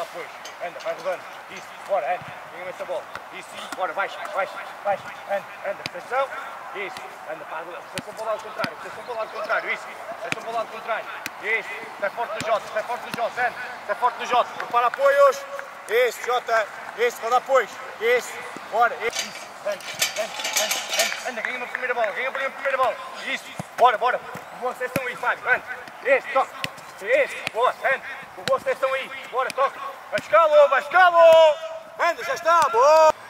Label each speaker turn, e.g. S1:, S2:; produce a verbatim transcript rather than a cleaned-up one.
S1: escola apoio. Anda, vai rodando. Isso, bora, anda. Ganha essa bola. Isso, bora, baixa, baixa, baixa. Anda, anda, prestação. Isso, anda, para a prestação para o lado contrário. Prestação para o lado contrário, isso. Prestação para o lado contrário. Isso, sai forte no J, sai forte no J, anda. Sai forte no J. Prepara apoios. Isso, J. Isso, roda apoios. Isso, bora. Isso, anda, anda, anda, anda. Anda, ganha uma primeira bola, ganha uma primeira bola. Isso, bora, bora. Boa sessão aí, Fábio, anda. Isso, toca. Isso, boa, anda. Boa sessão aí, bora, toca. Vai escalo, vai escalo. Anda, já está, boa.